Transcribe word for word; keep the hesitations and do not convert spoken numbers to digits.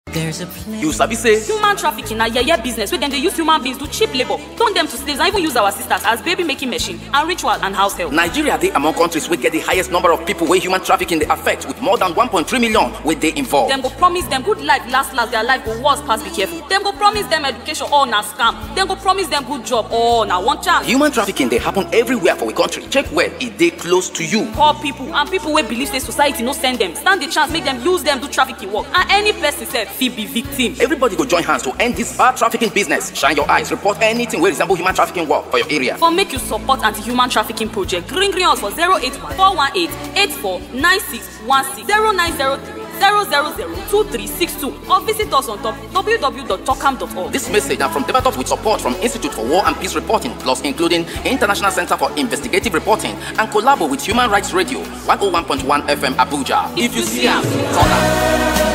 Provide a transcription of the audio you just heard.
There's a place. You sabi say human trafficking na yeye business wey dem dey use human beings do cheap labor, turn them to slaves and even use our sisters as baby making machine and ritual and house help. Nigeria dey among countries wey get the highest number of people wey human trafficking dey affect, with more than one point three million wey dey involved. Dem go promise dem good life last last, their life go worse pass, be careful. Dem go promise dem education, all na scam. Dem go promise dem good job, all na one chance. Human trafficking dey happen everywhere for we country. Check well, e dey close to you. Poor people and people wey believe say society no send dem stand the chance make dem use dem do trafficking work, and any person sef fit be victim. Everybody go join hands to end this bad trafficking business. Shine your eyes, report anything wey resemble human trafficking work for your area. For make you support anti-human trafficking project, ring ring us for zero eight one, four one eight, eight four nine six one six, zero nine zero three, zero zero zero, two three six two, or visit us on w w w dot tokam dot org. This message is from Devatop with support from Institute for War and Peace Reporting, plus including International Center for Investigative Reporting, and collabo with Human Rights Radio, one oh one point one F M Abuja. If you see am, call am.